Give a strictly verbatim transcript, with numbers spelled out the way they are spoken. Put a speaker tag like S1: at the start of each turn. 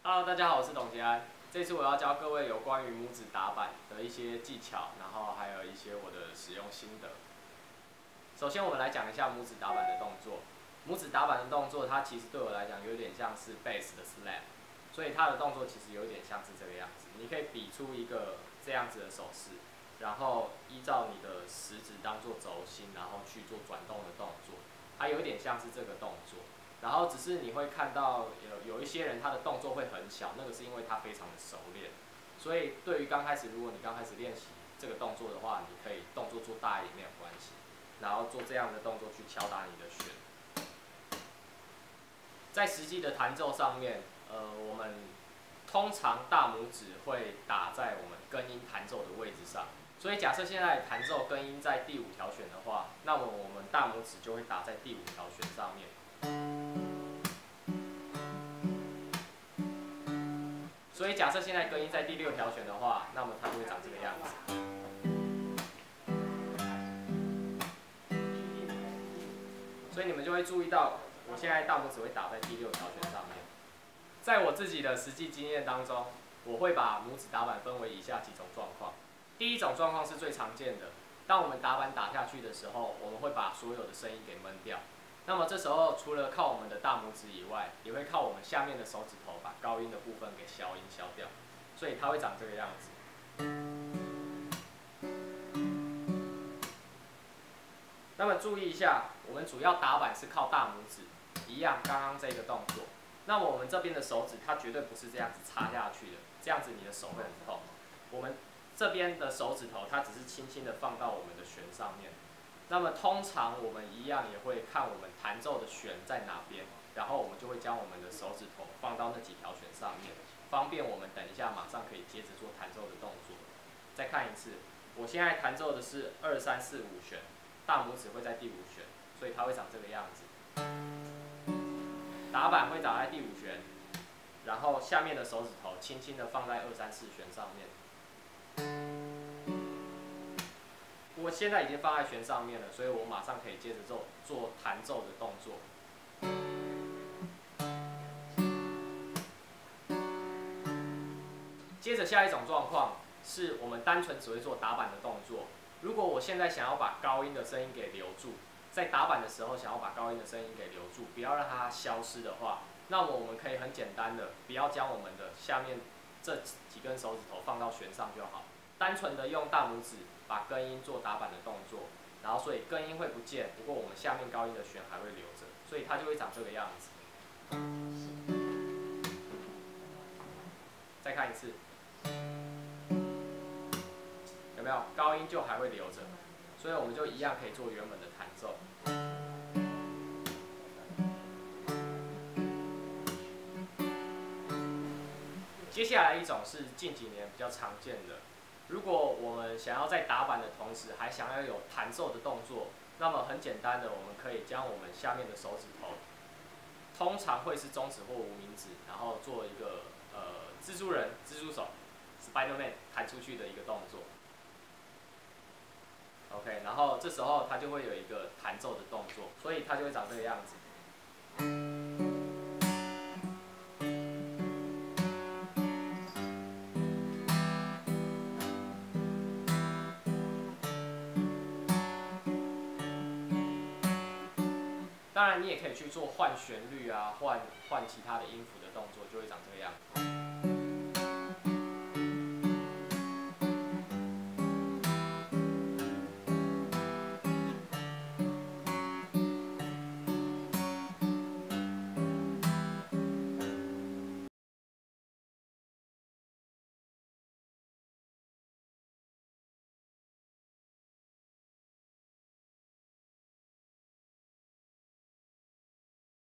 S1: Hello， 大家好，我是董杰安。这次我要教各位有关于拇指打板的一些技巧，然后还有一些我的使用心得。首先，我们来讲一下拇指打板的动作。拇指打板的动作，它其实对我来讲有点像是 bass 的 slam， 所以它的动作其实有点像是这个样子。你可以比出一个这样子的手势，然后依照你的食指当做轴心，然后去做转动的动作。它有点像是这个动作。然后只是你会看到有有一些人他的动作会很小，那个是因为他非常的熟练。所以对于刚开始，如果你刚开始练习这个动作的话，你可以动作做大一点没有关系，然后做这样的动作去敲打你的弦。在实际的弹奏上面，呃，我们通常大拇指会打在我们根音弹奏的位置上。所以假设现在弹奏根音在第五条弦的话，那么我们大拇指就会打在第五条弦上面。所以假设现在根音在第六条弦的话，那么它就会长这个样子。所以你们就会注意到，我现在大拇指会打在第六条弦上面。在我自己的实际经验当中，我会把拇指打板分为以下几种状况。第一种状况是最常见的，当我们打板打下去的时候，我们会把所有的声音给闷掉。那么这时候除了靠我们的大拇指以外，也会靠我们下面的手指头把高音的部分给消音消掉，所以它会长这个样子。那么注意一下，我们主要打板是靠大拇指，一样刚刚这个动作。那么我们这边的手指它绝对不是这样子插下去的，这样子你的手会很痛。我们这边的手指头它只是轻轻的放到我们的弦上面。那么通常我们一样也会看我们弹奏的弦在哪边，然后我们就会将我们的手指头放到那几条弦上面，方便我们等一下马上可以接着做弹奏的动作。再看一次，我现在弹奏的是二三四五弦，大拇指会在第五弦，所以它会长这个样子。打板会打在第五弦，然后下面的手指头轻轻的放在二三四弦上面。我现在已经放在弦上面了，所以我马上可以接着做做弹奏的动作。接着下一种状况是我们单纯只会做打板的动作。如果我现在想要把高音的声音给留住，在打板的时候想要把高音的声音给留住，不要让它消失的话，那么我们可以很简单的，不要将我们的下面这几根手指头放到弦上就好，单纯的用大拇指把根音做打板的动作，然后所以根音会不见，不过我们下面高音的弦还会留着，所以它就会长这个样子。再看一次，有没有高音就还会留着？所以我们就一样可以做原本的弹奏。接下来一种是近几年比较常见的。如果我们想要在打板的同时还想要有弹奏的动作，那么很简单的，我们可以将我们下面的手指头，通常会是中指或无名指，然后做一个呃蜘蛛人、蜘蛛手 （Spider-Man） 弹出去的一个动作。OK， 然后这时候它就会有一个弹奏的动作，所以它就会长这个样子。当然，你也可以去做换旋律啊，换换其他的音符的动作，就会长